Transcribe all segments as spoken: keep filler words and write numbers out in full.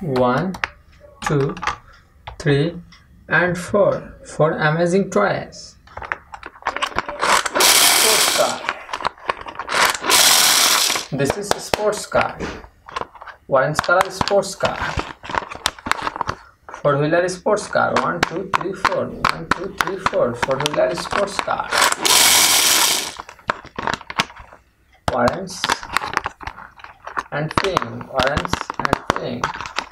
One, two, three, and four. Four amazing toys. Sports car. This is a sports car. Orange color sports car. Four wheeler sports car. One, two, three, four. One, two, three, four. Four wheeler sports car. Orange and pink. Orange and pink.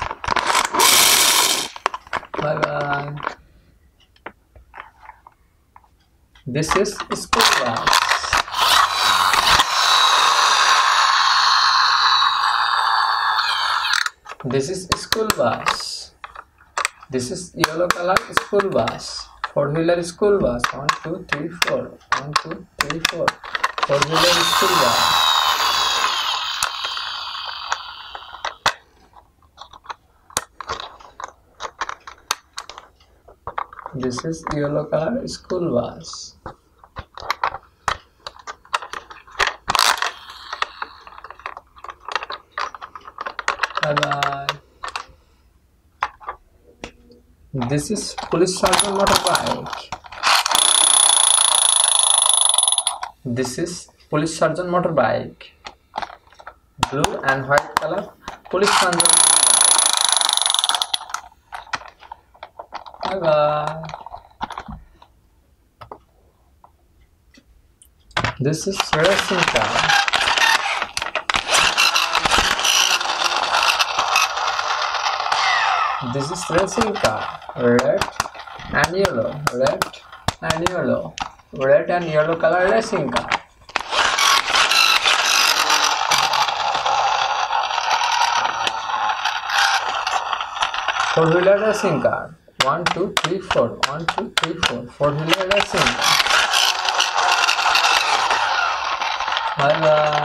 Bye bye. This is school bus. This is school bus. This is yellow color school bus. Four wheeler school bus. One, two, three, four. One, two, three, four. Four wheeler school bus. This is yellow color school bus. Bye bye. This is police sergeant motorbike. This is police sergeant motorbike. Blue and white color police sergeant motorbike. Bye bye. This is racing car. This is racing car. Red and yellow. Red and yellow. Red and yellow color racing car. Four wheeler racing car. One, two, three, four. One, two, three, four. Four wheeler racing car. Bye bye.